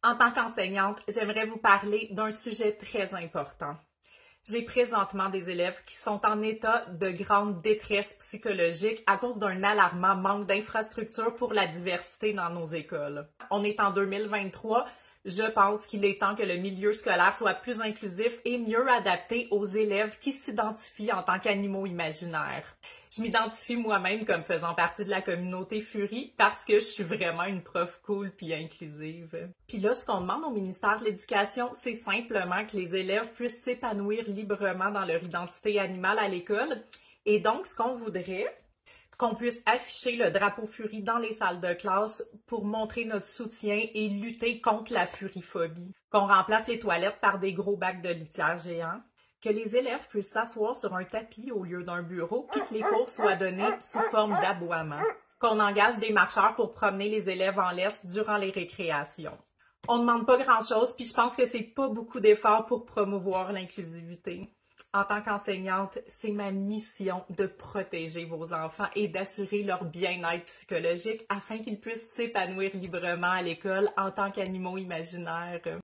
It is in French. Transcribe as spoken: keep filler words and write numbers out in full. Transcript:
En tant qu'enseignante, j'aimerais vous parler d'un sujet très important. J'ai présentement des élèves qui sont en état de grande détresse psychologique à cause d'un alarmant manque d'infrastructures pour la diversité dans nos écoles. On est en deux mille vingt-trois. Je pense qu'il est temps que le milieu scolaire soit plus inclusif et mieux adapté aux élèves qui s'identifient en tant qu'animaux imaginaires. Je m'identifie moi-même comme faisant partie de la communauté Fury parce que je suis vraiment une prof cool puis inclusive. Puis là, ce qu'on demande au ministère de l'Éducation, c'est simplement que les élèves puissent s'épanouir librement dans leur identité animale à l'école. Et donc, ce qu'on voudrait, qu'on puisse afficher le drapeau Fury dans les salles de classe pour montrer notre soutien et lutter contre la furiphobie. Qu'on remplace les toilettes par des gros bacs de litière géants. Que les élèves puissent s'asseoir sur un tapis au lieu d'un bureau et que les cours soient donnés sous forme d'aboiement. Qu'on engage des marcheurs pour promener les élèves en laisse durant les récréations. On ne demande pas grand-chose, puis je pense que c'est pas beaucoup d'efforts pour promouvoir l'inclusivité. En tant qu'enseignante, c'est ma mission de protéger vos enfants et d'assurer leur bien-être psychologique afin qu'ils puissent s'épanouir librement à l'école en tant qu'animaux imaginaires.